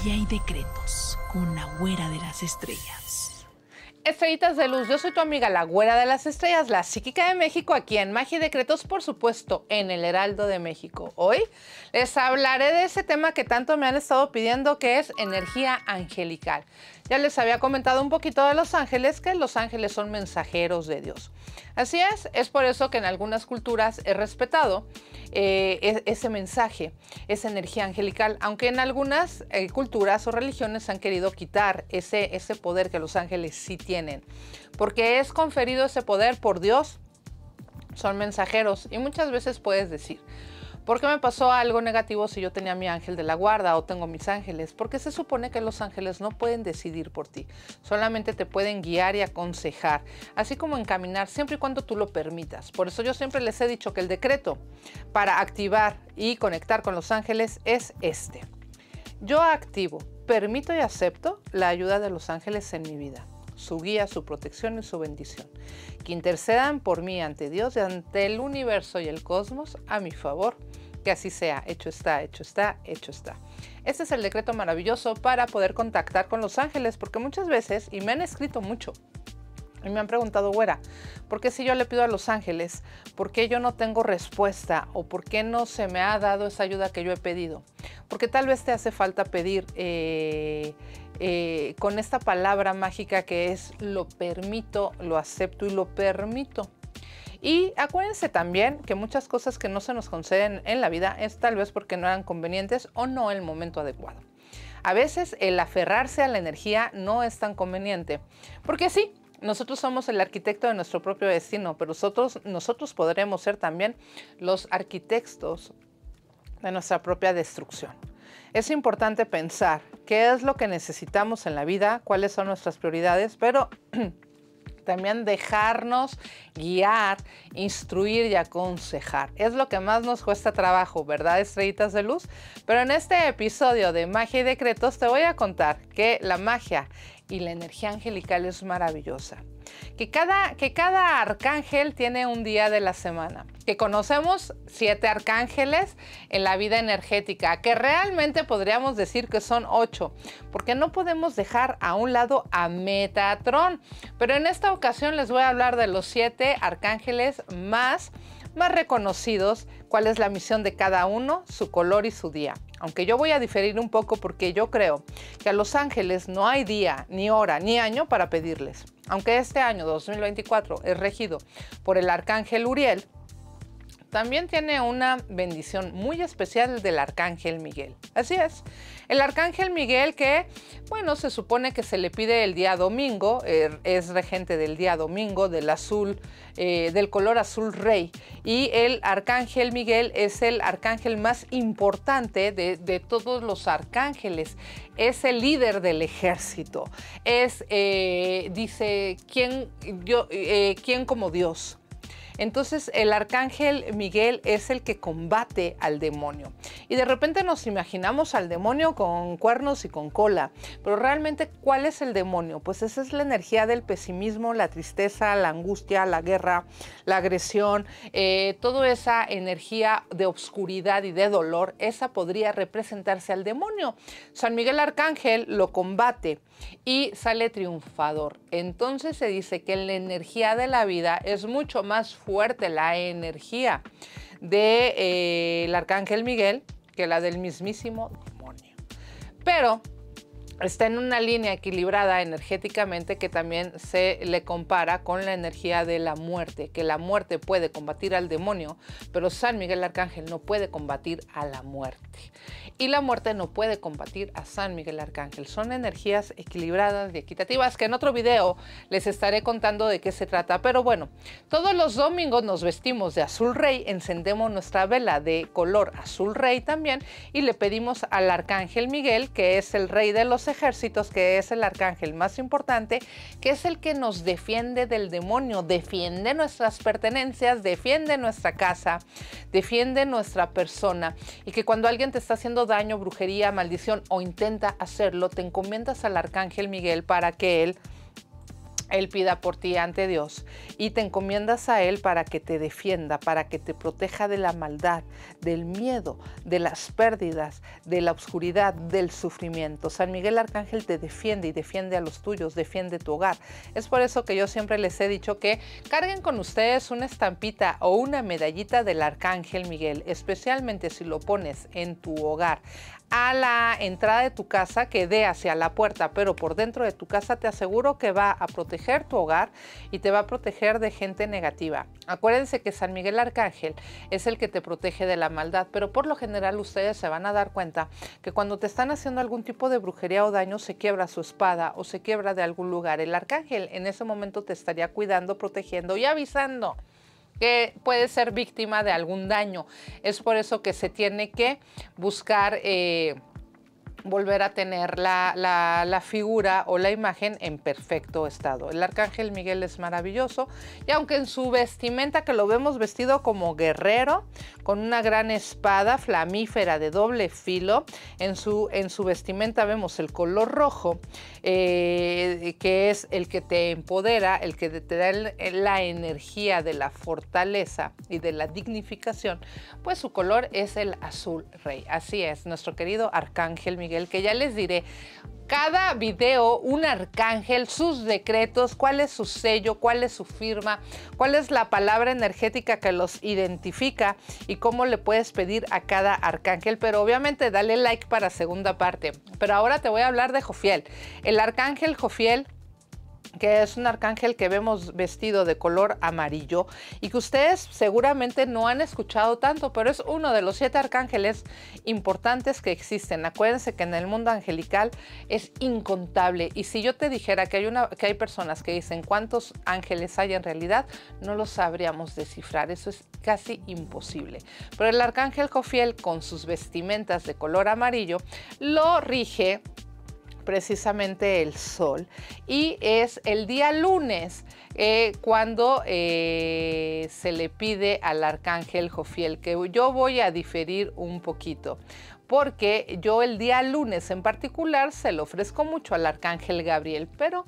Magia y decretos con la Güera de las Estrellas. Estrellitas de luz, yo soy tu amiga la Güera de las Estrellas, la psíquica de México, aquí en Magia y Decretos, por supuesto, en el Heraldo de México. Hoy les hablaré de ese tema que tanto me han estado pidiendo, que es energía angelical. Ya les había comentado un poquito de los ángeles, que los ángeles son mensajeros de Dios. Así es por eso que en algunas culturas he respetado ese mensaje, esa energía angelical, aunque en algunas culturas o religiones han querido quitar ese poder que los ángeles sí tienen, porque es conferido ese poder por Dios, son mensajeros y muchas veces puedes decir, ¿por qué me pasó algo negativo si yo tenía mi ángel de la guarda o tengo mis ángeles? Porque se supone que los ángeles no pueden decidir por ti, solamente te pueden guiar y aconsejar, así como encaminar siempre y cuando tú lo permitas. Por eso yo siempre les he dicho que el decreto para activar y conectar con los ángeles es este. Yo activo, permito y acepto la ayuda de los ángeles en mi vida, su guía, su protección y su bendición, que intercedan por mí ante Dios y ante el universo y el cosmos a mi favor, que así sea, hecho está, hecho está, hecho está. Este es el decreto maravilloso para poder contactar con los ángeles, porque muchas veces, y me han escrito mucho, y me han preguntado, Güera, ¿por qué si yo le pido a los ángeles, por qué yo no tengo respuesta o por qué no se me ha dado esa ayuda que yo he pedido? Porque tal vez te hace falta pedir con esta palabra mágica que es lo permito, lo acepto y lo permito. Y acuérdense también que muchas cosas que no se nos conceden en la vida es tal vez porque no eran convenientes o no el momento adecuado. A veces el aferrarse a la energía no es tan conveniente, porque sí, nosotros somos el arquitecto de nuestro propio destino, pero nosotros podremos ser también los arquitectos de nuestra propia destrucción. Es importante pensar qué es lo que necesitamos en la vida, cuáles son nuestras prioridades, pero también dejarnos guiar, instruir y aconsejar. Es lo que más nos cuesta trabajo, ¿verdad, estrellitas de luz? Pero en este episodio de Magia y Decretos te voy a contar que la magia y la energía angelical es maravillosa. Que cada arcángel tiene un día de la semana, que conocemos 7 arcángeles en la vida energética, que realmente podríamos decir que son 8, porque no podemos dejar a un lado a Metatrón. Pero en esta ocasión les voy a hablar de los 7 arcángeles más reconocidos, cuál es la misión de cada uno, su color y su día. Aunque yo voy a diferir un poco porque yo creo que a los ángeles no hay día, ni hora, ni año para pedirles. Aunque este año 2024 es regido por el arcángel Uriel, también tiene una bendición muy especial del arcángel Miguel. Así es, el arcángel Miguel que, bueno, se supone que se le pide el día domingo, es regente del día domingo, del azul, del color azul rey. Y el arcángel Miguel es el arcángel más importante de todos los arcángeles. Es el líder del ejército. Es, dice, ¿quién como Dios? Entonces el arcángel Miguel es el que combate al demonio. Y de repente nos imaginamos al demonio con cuernos y con cola. Pero realmente, ¿cuál es el demonio? Pues esa es la energía del pesimismo, la tristeza, la angustia, la guerra, la agresión, toda esa energía de oscuridad y de dolor, esa podría representarse al demonio. San Miguel Arcángel lo combate y sale triunfador. Entonces se dice que en la energía de la vida es mucho más fuerte la energía del arcángel Miguel que la del mismísimo demonio. Pero está en una línea equilibrada energéticamente que también se le compara con la energía de la muerte, que la muerte puede combatir al demonio, pero San Miguel Arcángel no puede combatir a la muerte. Y la muerte no puede combatir a San Miguel Arcángel. Son energías equilibradas y equitativas que en otro video les estaré contando de qué se trata. Pero bueno, todos los domingos nos vestimos de azul rey, encendemos nuestra vela de color azul rey también y le pedimos al arcángel Miguel, que es el rey de los ejércitos, que es el arcángel más importante, que es el que nos defiende del demonio, defiende nuestras pertenencias, defiende nuestra casa, defiende nuestra persona, y que cuando alguien te está haciendo daño, brujería, maldición o intenta hacerlo, te encomiendas al arcángel Miguel para que él Él pida por ti ante Dios y te encomiendas a Él para que te defienda, para que te proteja de la maldad, del miedo, de las pérdidas, de la oscuridad, del sufrimiento. San Miguel Arcángel te defiende y defiende a los tuyos, defiende tu hogar. Es por eso que yo siempre les he dicho que carguen con ustedes una estampita o una medallita del Arcángel Miguel, especialmente si lo pones en tu hogar. A la entrada de tu casa, que dé hacia la puerta, pero por dentro de tu casa, te aseguro que va a proteger tu hogar y te va a proteger de gente negativa. Acuérdense que San Miguel Arcángel es el que te protege de la maldad, pero por lo general ustedes se van a dar cuenta que cuando te están haciendo algún tipo de brujería o daño, se quiebra su espada o se quiebra de algún lugar. El Arcángel en ese momento te estaría cuidando, protegiendo y avisando que puede ser víctima de algún daño. Es por eso que se tiene que buscar volver a tener la figura o la imagen en perfecto estado. El Arcángel Miguel es maravilloso y aunque en su vestimenta, que lo vemos vestido como guerrero, con una gran espada flamífera de doble filo, en su vestimenta vemos el color rojo, que es el que te empodera, el que te da la energía de la fortaleza y de la dignificación, pues su color es el azul rey. Así es, nuestro querido Arcángel Miguel, que ya les diré cada video un arcángel, sus decretos, cuál es su sello, cuál es su firma, cuál es la palabra energética que los identifica y cómo le puedes pedir a cada arcángel. Pero obviamente dale like para segunda parte. Pero ahora te voy a hablar de Jofiel. El arcángel Jofiel, que es un arcángel que vemos vestido de color amarillo y que ustedes seguramente no han escuchado tanto, pero es uno de los 7 arcángeles importantes que existen. Acuérdense que en el mundo angelical es incontable, y si yo te dijera que hay personas que dicen cuántos ángeles hay en realidad, no lo sabríamos descifrar. Eso es casi imposible. Pero el arcángel Jofiel, con sus vestimentas de color amarillo, lo rige precisamente el sol, y es el día lunes cuando se le pide al arcángel Jofiel, que yo voy a diferir un poquito, porque yo el día lunes en particular se lo ofrezco mucho al arcángel Gabriel, pero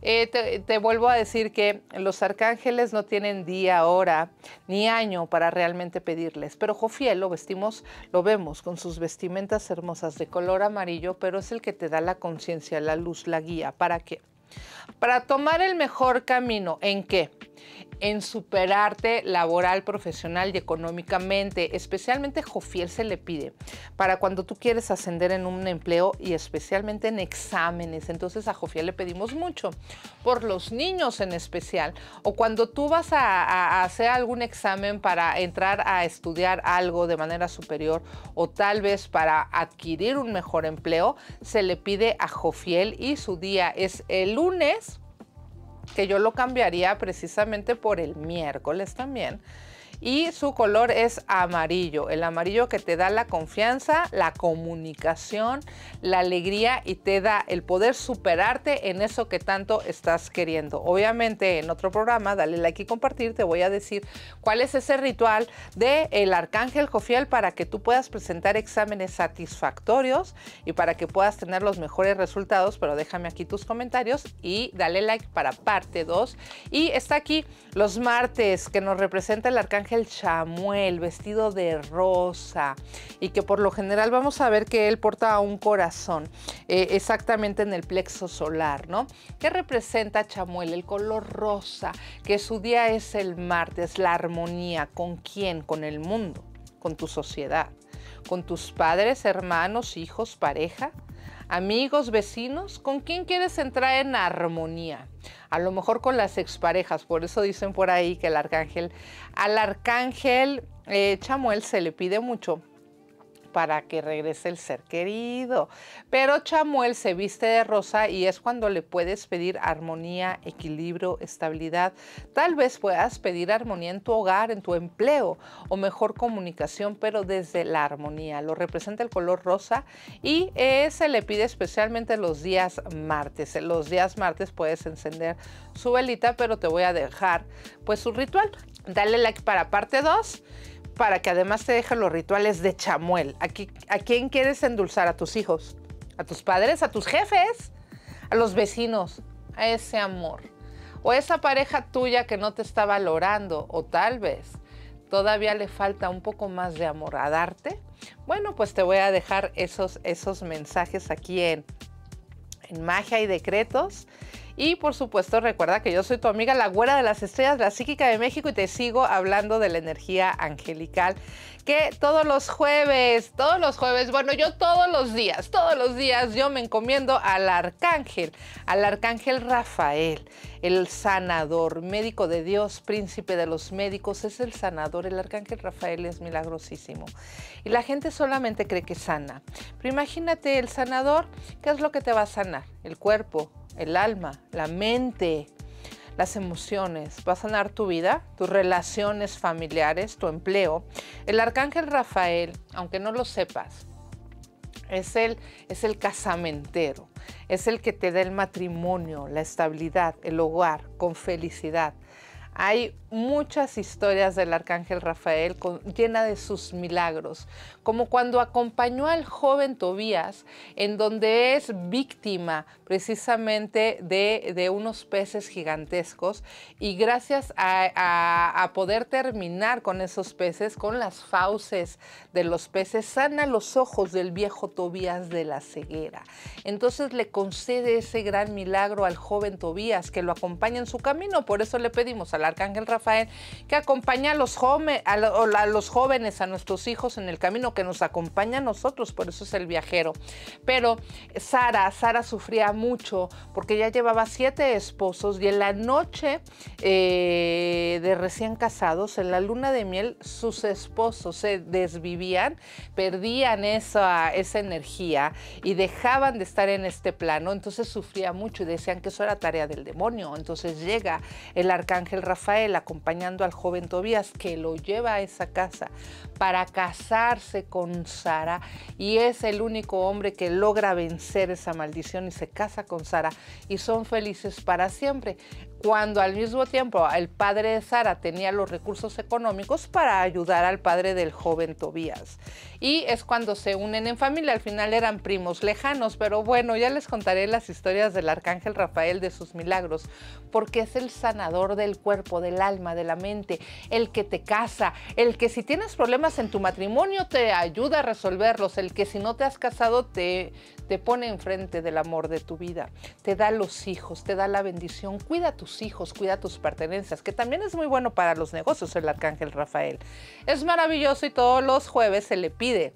te vuelvo a decir que los arcángeles no tienen día, hora ni año para realmente pedirles, pero Jofiel lo vemos con sus vestimentas hermosas de color amarillo, pero es el que te da la conciencia, la luz, la guía. ¿Para qué? Para tomar el mejor camino. ¿En qué? En superarte laboral, profesional y económicamente. Especialmente Jofiel se le pide para cuando tú quieres ascender en un empleo y especialmente en exámenes. Entonces a Jofiel le pedimos mucho por los niños en especial, o cuando tú vas a hacer algún examen para entrar a estudiar algo de manera superior, o tal vez para adquirir un mejor empleo, se le pide a Jofiel, y su día es el lunes, que yo lo cambiaría precisamente por el miércoles también. Y su color es amarillo, el amarillo que te da la confianza, la comunicación, la alegría, y te da el poder superarte en eso que tanto estás queriendo. Obviamente en otro programa, dale like y compartir, te voy a decir cuál es ese ritual del arcángel Jofiel para que tú puedas presentar exámenes satisfactorios y para que puedas tener los mejores resultados. Pero déjame aquí tus comentarios y dale like para parte 2. Y está aquí los martes, que nos representa el arcángel Chamuel, vestido de rosa, y que por lo general vamos a ver que él porta un corazón exactamente en el plexo solar, ¿no? ¿Qué representa Chamuel? El color rosa, que su día es el martes, la armonía. ¿Con quién? Con el mundo, con tu sociedad, con tus padres, hermanos, hijos, pareja, amigos, vecinos. ¿Con quién quieres entrar en armonía? A lo mejor con las exparejas. Por eso dicen por ahí que al arcángel Chamuel se le pide mucho para que regrese el ser querido. Pero Chamuel se viste de rosa y es cuando le puedes pedir armonía, equilibrio, estabilidad. Tal vez puedas pedir armonía en tu hogar, en tu empleo, o mejor comunicación, pero desde la armonía. Lo representa el color rosa y se le pide especialmente los días martes. Los días martes puedes encender su velita, pero te voy a dejar pues su ritual. Dale like para parte 2. Para que además te deje los rituales de Chamuel. ¿A quién quieres endulzar? ¿A tus hijos? ¿A tus padres? ¿A tus jefes? ¿A los vecinos? A ese amor. o esa pareja tuya que no te está valorando, o tal vez todavía le falta un poco más de amor a darte, bueno, pues te voy a dejar esos mensajes aquí en Magia y Decretos. Y por supuesto, recuerda que yo soy tu amiga, la güera de las estrellas, la psíquica de México, y te sigo hablando de la energía angelical, que todos los jueves, bueno, yo todos los días yo me encomiendo al arcángel Rafael, el sanador, médico de Dios, príncipe de los médicos, es el sanador. El arcángel Rafael es milagrosísimo. Y la gente solamente cree que sana. Pero imagínate, el sanador, ¿qué es lo que te va a sanar? El cuerpo, el alma, la mente, las emociones. Va a sanar tu vida, tus relaciones familiares, tu empleo. El arcángel Rafael, aunque no lo sepas, es el casamentero. Es el que te da el matrimonio, la estabilidad, el hogar con felicidad. Hay muchas historias del arcángel Rafael llena de sus milagros, como cuando acompañó al joven Tobías, en donde es víctima precisamente de unos peces gigantescos, y gracias a poder terminar con esos peces, con las fauces de los peces, sana los ojos del viejo Tobías de la ceguera. Entonces le concede ese gran milagro al joven Tobías, que lo acompaña en su camino. Por eso le pedimos al arcángel Rafael que acompañe a los jóvenes, a nuestros hijos en el camino, que nos acompaña a nosotros. Por eso es el viajero. Pero Sara sufría mucho porque ya llevaba 7 esposos, y en la noche de recién casados, en la luna de miel, sus esposos se desvivían, perdían esa energía y dejaban de estar en este plano. Entonces sufría mucho y decían que eso era tarea del demonio. Entonces llega el arcángel Rafael acompañando al joven Tobías, que lo lleva a esa casa para casarse con Sara, y es el único hombre que logra vencer esa maldición y se casa con Sara, y son felices para siempre. Cuando al mismo tiempo el padre de Sara tenía los recursos económicos para ayudar al padre del joven Tobías. Y es cuando se unen en familia. Al final eran primos lejanos, pero bueno, ya les contaré las historias del arcángel Rafael, de sus milagros, porque es el sanador del cuerpo, del alma, de la mente, el que te casa, el que si tienes problemas en tu matrimonio te ayuda a resolverlos, el que si no te has casado te pone enfrente del amor de tu vida, te da los hijos, te da la bendición, cuida a tus hijos, cuida tus pertenencias, que también es muy bueno para los negocios el arcángel Rafael. Es maravilloso y todos los jueves se le pide.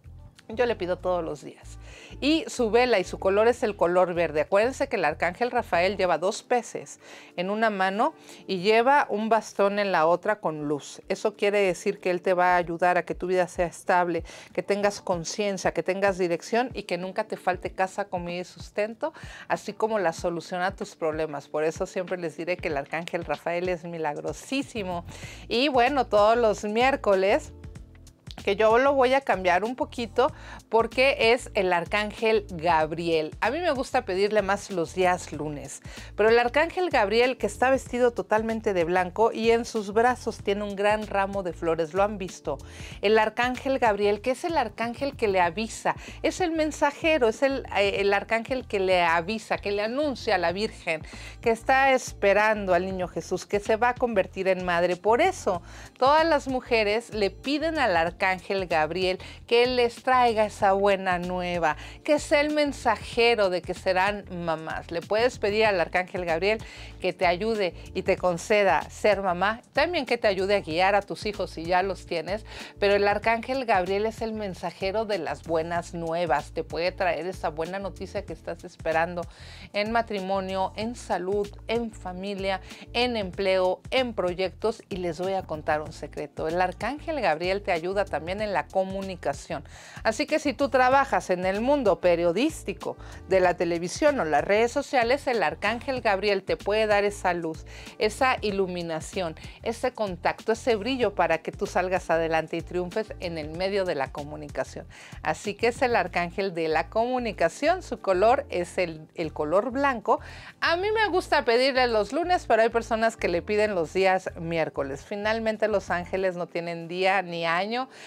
Yo le pido todos los días. Y su vela y su color es el color verde. Acuérdense que el arcángel Rafael lleva 2 peces en una mano y lleva un bastón en la otra con luz. Eso quiere decir que él te va a ayudar a que tu vida sea estable, que tengas conciencia, que tengas dirección y que nunca te falte casa, comida y sustento, así como la solución a tus problemas. Por eso siempre les diré que el arcángel Rafael es milagrosísimo. Y bueno, todos los miércoles, que yo lo voy a cambiar un poquito porque es el arcángel Gabriel. A mí me gusta pedirle más los días lunes, pero el arcángel Gabriel, que está vestido totalmente de blanco y en sus brazos tiene un gran ramo de flores, ¿lo han visto? El arcángel Gabriel, que es el arcángel que le avisa, es el mensajero, es el arcángel que le avisa, que le anuncia a la Virgen que está esperando al niño Jesús, que se va a convertir en madre. Por eso todas las mujeres le piden al arcángel Gabriel que les traiga esa buena nueva, que sea el mensajero de que serán mamás. Le puedes pedir al arcángel Gabriel que te ayude y te conceda ser mamá, también que te ayude a guiar a tus hijos si ya los tienes, pero el arcángel Gabriel es el mensajero de las buenas nuevas. Te puede traer esa buena noticia que estás esperando en matrimonio, en salud, en familia, en empleo, en proyectos. Y les voy a contar un secreto. El arcángel Gabriel te ayuda también en la comunicación. Así que si tú trabajas en el mundo periodístico, de la televisión o las redes sociales, el arcángel Gabriel te puede dar esa luz, esa iluminación, ese contacto, ese brillo para que tú salgas adelante y triunfes en el medio de la comunicación. Así que es el arcángel de la comunicación. Su color es el color blanco. A mí me gusta pedirle los lunes, pero hay personas que le piden los días miércoles. Finalmente los ángeles no tienen día ni año.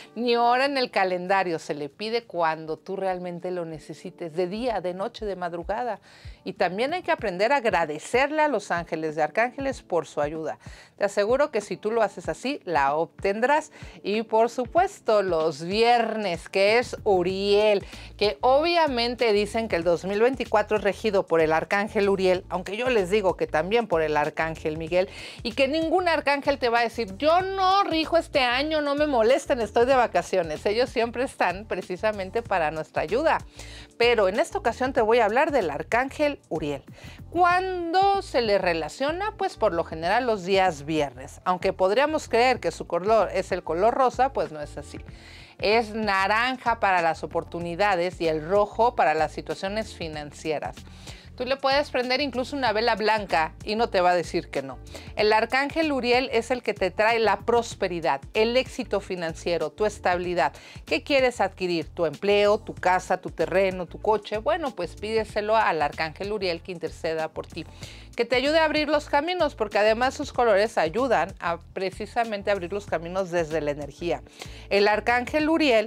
ni hora en el calendario. Se le pide cuando tú realmente lo necesites, de día, de noche, de madrugada. Y también hay que aprender a agradecerle a los ángeles de arcángeles por su ayuda. Te aseguro que si tú lo haces así, la obtendrás. Y por supuesto, los viernes, que es Uriel, que obviamente dicen que el 2024 es regido por el arcángel Uriel, aunque yo les digo que también por el arcángel Miguel, y que ningún arcángel te va a decir, yo no rijo este año, no me molesten, estoy de vacaciones. Ellos siempre están precisamente para nuestra ayuda. Pero en esta ocasión te voy a hablar del arcángel Uriel. ¿Cuándo se le relaciona? Pues por lo general los días viernes. Aunque podríamos creer que su color es el color rosa, pues no es así. Es naranja para las oportunidades y el rojo para las situaciones financieras. Tú le puedes prender incluso una vela blanca y no te va a decir que no. El arcángel Uriel es el que te trae la prosperidad, el éxito financiero, tu estabilidad. ¿Qué quieres adquirir? ¿Tu empleo, tu casa, tu terreno, tu coche? Bueno, pues pídeselo al arcángel Uriel que interceda por ti. Que te ayude a abrir los caminos, porque además sus colores ayudan a precisamente abrir los caminos desde la energía. El arcángel Uriel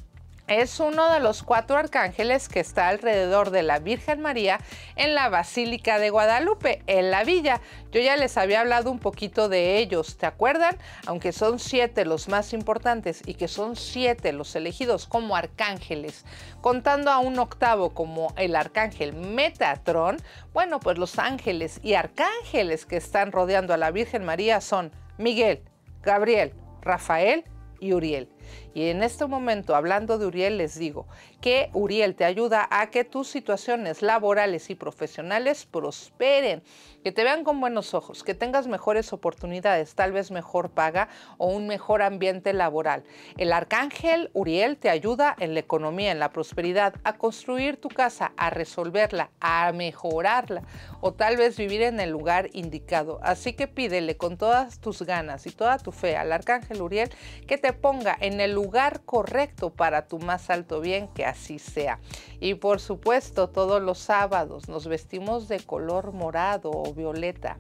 es uno de los 4 arcángeles que está alrededor de la Virgen María en la Basílica de Guadalupe, en la villa. Yo ya les había hablado un poquito de ellos, ¿te acuerdan? Aunque son 7 los más importantes y que son 7 los elegidos como arcángeles, contando a un 8º como el arcángel Metatrón, bueno, pues los ángeles y arcángeles que están rodeando a la Virgen María son Miguel, Gabriel, Rafael y Uriel. Y en este momento, hablando de Uriel, les digo que Uriel te ayuda a que tus situaciones laborales y profesionales prosperen, que te vean con buenos ojos, que tengas mejores oportunidades, tal vez mejor paga o un mejor ambiente laboral. El arcángel Uriel te ayuda en la economía, en la prosperidad, a construir tu casa, a resolverla, a mejorarla o tal vez vivir en el lugar indicado. Así que pídele con todas tus ganas y toda tu fe al arcángel Uriel que te ponga en el lugar correcto para tu más alto bien, que así sea. Y por supuesto, todos los sábados nos vestimos de color morado o violeta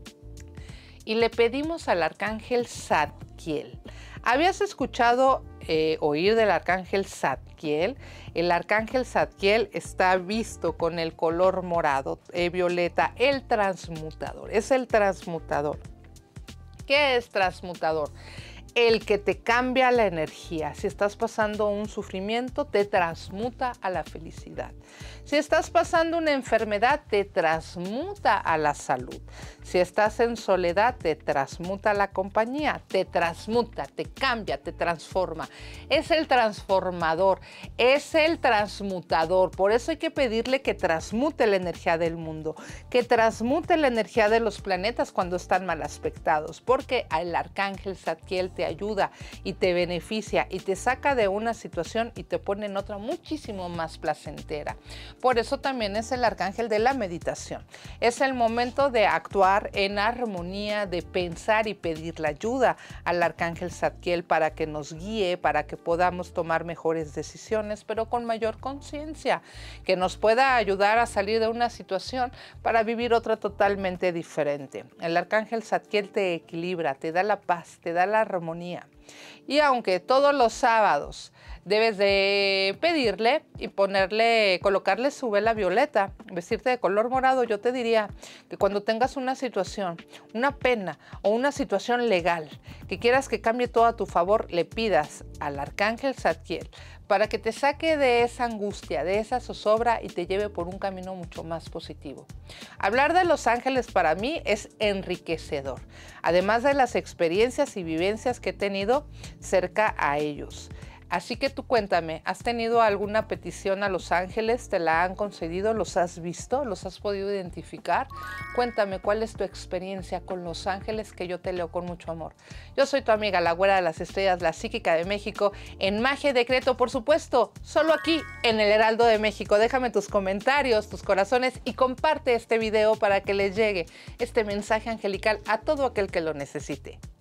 y le pedimos al arcángel Zadkiel. ¿Habías escuchado oír del arcángel Zadkiel? El arcángel Zadkiel está visto con el color morado, violeta, el transmutador. Es el transmutador. ¿Qué es transmutador? El que te cambia la energía. Si estás pasando un sufrimiento, te transmuta a la felicidad. Si estás pasando una enfermedad, te transmuta a la salud. Si estás en soledad, te transmuta a la compañía. Te transmuta, te cambia, te transforma. Es el transformador, es el transmutador. Por eso hay que pedirle que transmute la energía del mundo, que transmute la energía de los planetas cuando están mal aspectados, porque el arcángel Zadkiel te ayuda y te beneficia y te saca de una situación y te pone en otra muchísimo más placentera. Por eso también es el arcángel de la meditación. Es el momento de actuar en armonía, de pensar y pedir la ayuda al arcángel Zadkiel para que nos guíe, para que podamos tomar mejores decisiones, pero con mayor conciencia, que nos pueda ayudar a salir de una situación para vivir otra totalmente diferente. El arcángel Zadkiel te equilibra, te da la paz, te da la armonía. Y aunque todos los sábados debes de pedirle y colocarle su vela violeta, vestirte de color morado, yo te diría que cuando tengas una situación, una pena o una situación legal que quieras que cambie todo a tu favor, le pidas al arcángel Zadkiel para que te saque de esa angustia, de esa zozobra y te lleve por un camino mucho más positivo. Hablar de los ángeles para mí es enriquecedor, además de las experiencias y vivencias que he tenido cerca a ellos. Así que tú cuéntame, ¿has tenido alguna petición a los ángeles? ¿Te la han concedido? ¿Los has visto? ¿Los has podido identificar? Cuéntame cuál es tu experiencia con los ángeles, que yo te leo con mucho amor. Yo soy tu amiga, la güera de las estrellas, la psíquica de México, en Magia y Decreto, por supuesto, solo aquí en el Heraldo de México. Déjame tus comentarios, tus corazones y comparte este video para que les llegue este mensaje angelical a todo aquel que lo necesite.